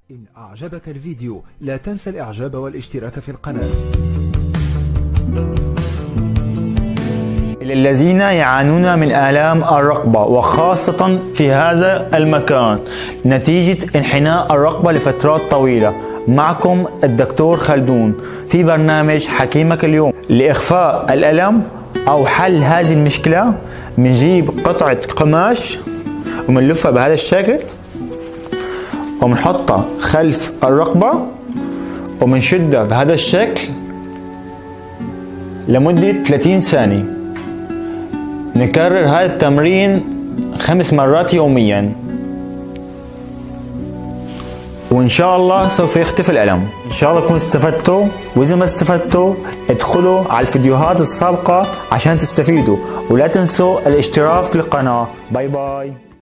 إن أعجبك الفيديو لا تنسى الإعجاب والاشتراك في القناة. للذين يعانون من آلام الرقبة وخاصة في هذا المكان نتيجة انحناء الرقبة لفترات طويلة، معكم الدكتور خلدون في برنامج حكيمك اليوم. لإخفاء الألم أو حل هذه المشكلة بنجيب قطعة قماش وبنلفها بهذا الشكل وبنحطها خلف الرقبة وبنشدها بهذا الشكل لمدة 30 ثانية. نكرر هذا التمرين 5 مرات يوميا وإن شاء الله سوف يختفي الألم. إن شاء الله تكونوا استفدتوا، وإذا ما استفدتوا ادخلوا على الفيديوهات السابقة عشان تستفيدوا، ولا تنسوا الاشتراك في القناة. باي باي.